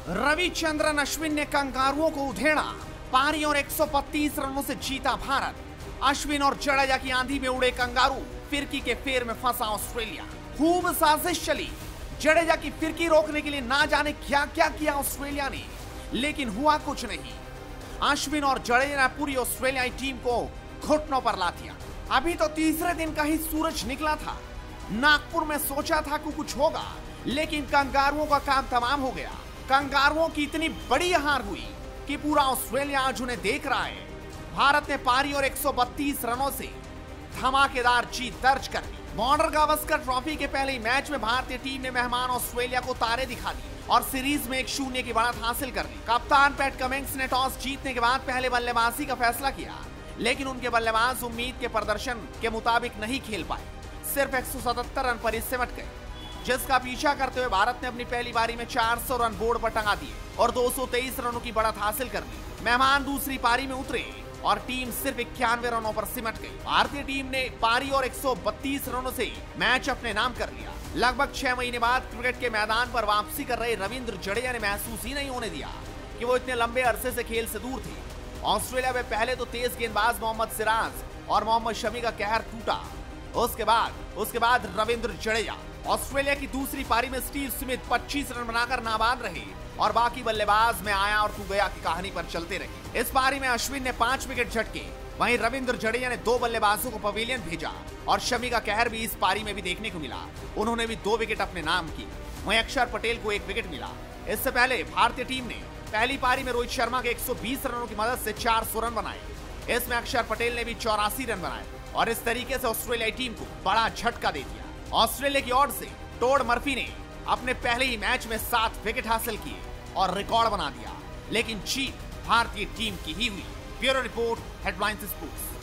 रविचंद्रन अश्विन ने कंगारुओं को उधेड़ा, पारी और 132 रनों से जीता भारत। अश्विन और जडेजा की आंधी में उड़े कंगारू, फिरकी के फेर में फंसा ऑस्ट्रेलिया। खूब साजिश चली, जडेजा की फिरकी रोकने के लिए ना जाने क्या क्या किया ऑस्ट्रेलिया ने, लेकिन हुआ कुछ नहीं। अश्विन और जडेजा ने पूरी ऑस्ट्रेलियाई टीम को घुटनों पर ला दिया। अभी तो तीसरे दिन का ही सूरज निकला था। नागपुर में सोचा था कि कुछ होगा, लेकिन कंगारुओं का काम तमाम हो गया। कंगारुओं की इतनी बड़ी हार हुई कि पूरा ऑस्ट्रेलिया आज उन्हें देख रहा है। भारत ने पारी और 132 रनों से धमाकेदार जीत दर्ज कर ली। बॉर्डर गावस्कर ट्रॉफी के पहले मैच में भारतीय टीम ने मेहमान ऑस्ट्रेलिया को तारे दिखा दिए और सीरीज में 1-0 की बढ़त हासिल कर ली। कप्तान पैट कमिंग्स ने टॉस जीतने के बाद पहले बल्लेबाजी का फैसला किया, लेकिन उनके बल्लेबाज उम्मीद के प्रदर्शन के मुताबिक नहीं खेल पाए। सिर्फ 177 रन पर ही सिमट गए, जिसका पीछा करते हुए भारत ने अपनी पहली पारी में 400 रन बोर्ड पर टंगा दिए और 223 रनों की बढ़त हासिल कर ली। मेहमान दूसरी पारी में उतरे और टीम सिर्फ 91 रनों पर सिमट गई। भारतीय टीम ने पारी और 132 रनों से मैच अपने नाम कर लिया। लगभग 6 महीने बाद क्रिकेट के मैदान पर वापसी कर रहे रविंद्र जडेजा ने महसूस ही नहीं होने दिया कि वो इतने लंबे अरसे से खेल से दूर थे। ऑस्ट्रेलिया में पहले तो तेज गेंदबाज मोहम्मद सिराज और मोहम्मद शमी का कहर टूटा। उसके बाद रविंद्र जडेजा। ऑस्ट्रेलिया की दूसरी पारी में स्टीव स्मिथ 25 रन बनाकर नाबाद रहे और बाकी बल्लेबाज में आया और तू गया की कहानी पर चलते रहे। इस पारी में अश्विन ने 5 विकेट झटके, वहीं रविंद्र जडेजा ने 2 बल्लेबाजों को पवेलियन भेजा और शमी का कहर भी इस पारी में भी देखने को मिला। उन्होंने भी 2 विकेट अपने नाम किए, वहीं अक्षर पटेल को 1 विकेट मिला। इससे पहले भारतीय टीम ने पहली पारी में रोहित शर्मा के 120 रनों की मदद से 400 रन बनाए। इसमें अक्षर पटेल ने भी 84 रन बनाए और इस तरीके से ऑस्ट्रेलियाई टीम को बड़ा झटका दे दिया। ऑस्ट्रेलिया की ओर से टोड मर्फी ने अपने पहले ही मैच में 7 विकेट हासिल किए और रिकॉर्ड बना दिया, लेकिन जीत भारतीय टीम की ही हुई। Bureau report, headlines sports.